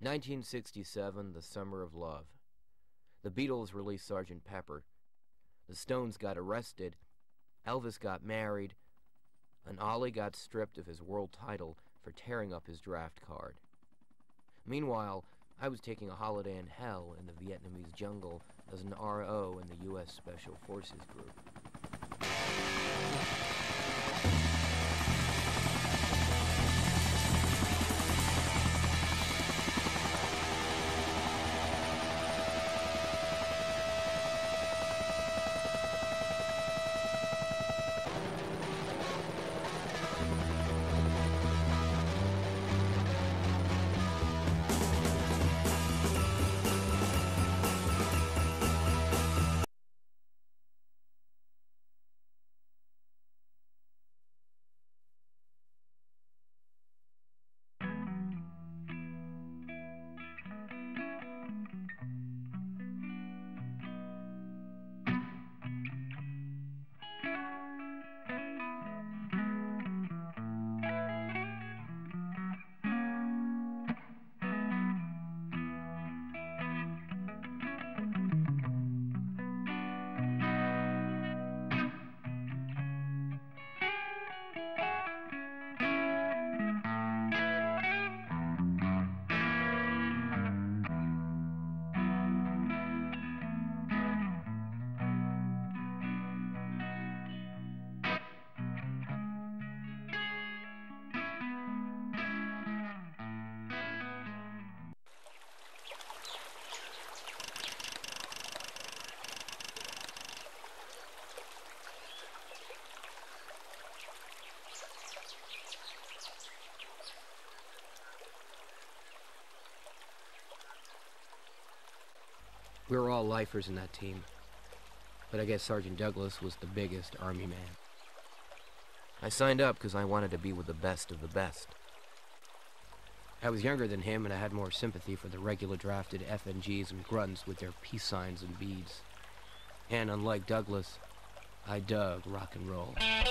1967, the summer of love. The Beatles released Sgt. Pepper. The Stones got arrested. Elvis got married. And Ollie got stripped of his world title for tearing up his draft card. Meanwhile, I was taking a holiday in hell in the Vietnamese jungle as an RO in the U.S. Special Forces Group. We were all lifers in that team, but I guess Sergeant Douglas was the biggest Army man. I signed up because I wanted to be with the best of the best. I was younger than him, and I had more sympathy for the regular drafted FNGs and grunts with their peace signs and beads. And unlike Douglas, I dug rock and roll.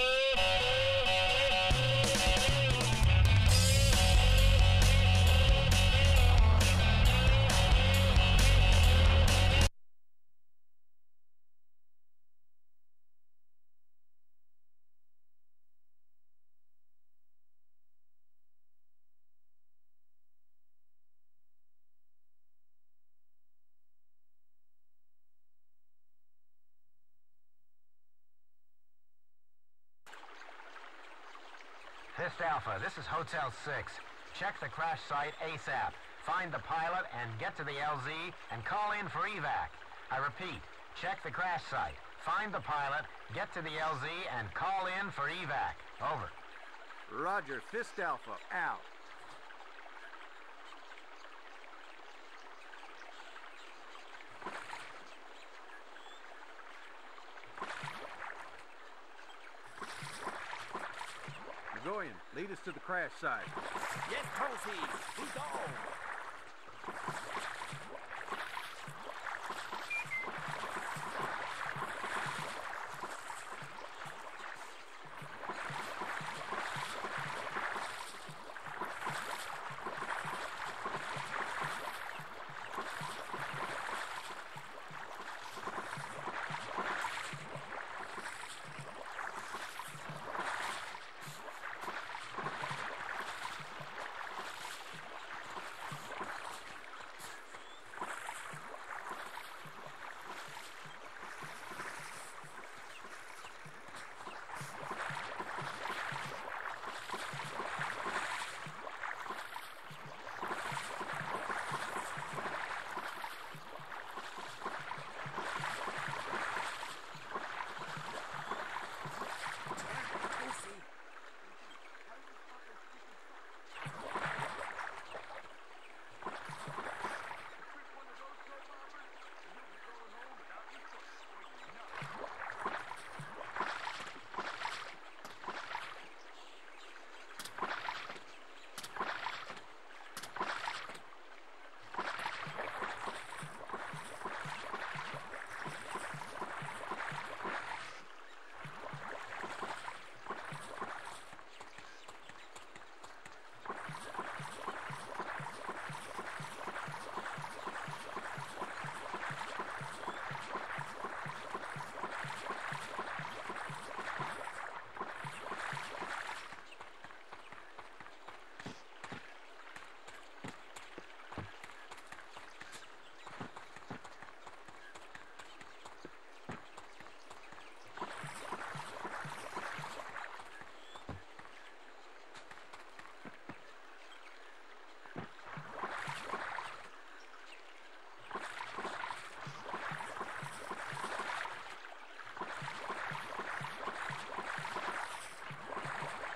Fist Alpha, this is Hotel 6. Check the crash site ASAP. Find the pilot and get to the LZ and call in for evac. I repeat, check the crash site. Find the pilot, get to the LZ and call in for evac. Over. Roger, Fist Alpha, out. Going, lead us to the crash site. Yes, proceed. We go.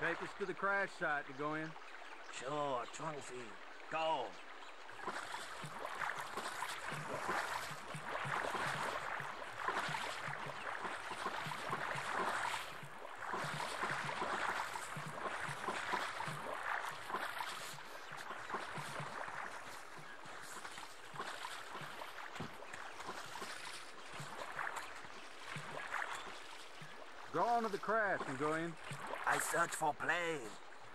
Take us to the crash site to go in. Sure, Chongsi. Go. Go on to the crash and go in. I search for plane.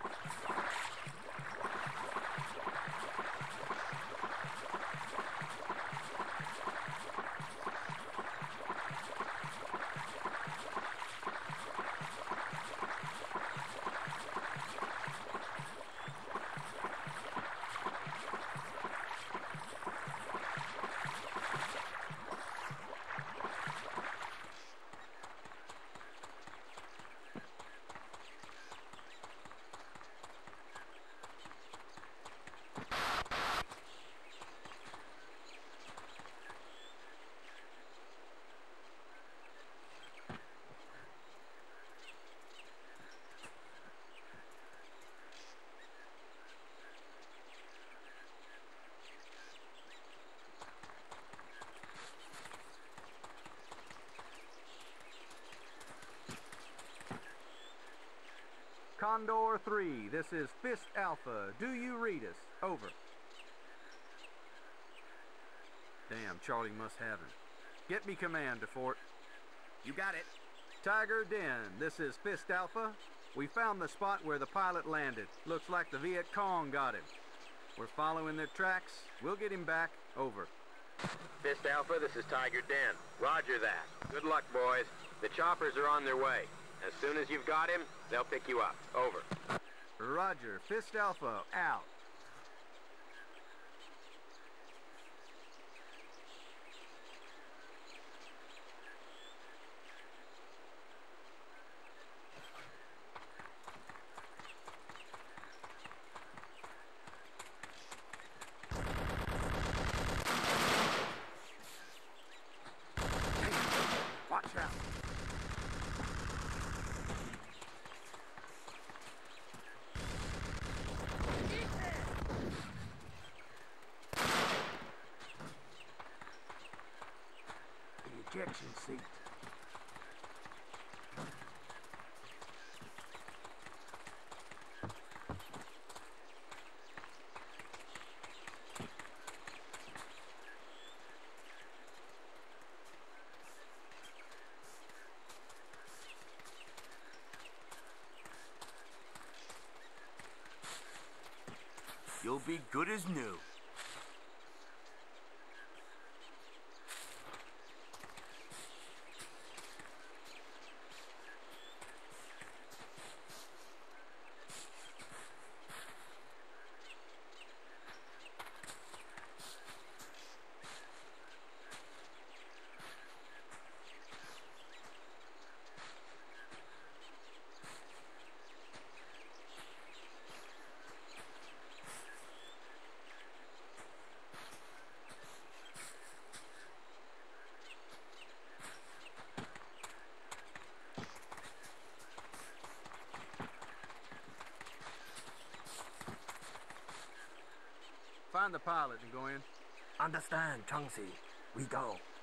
Condor 3, this is Fist Alpha. Do you read us? Over. Damn, Charlie must have him. Get me command to Fort. You got it. Tiger Den, this is Fist Alpha. We found the spot where the pilot landed. Looks like the Vietcong got him. We're following their tracks. We'll get him back. Over. Fist Alpha, this is Tiger Den. Roger that. Good luck, boys. The choppers are on their way. As soon as you've got him, they'll pick you up. Over. Roger. Fist Alpha, out. Watch out. Ejection seat. You'll be good as new. Find the pilot and go in. Understand, Chongsi. We go.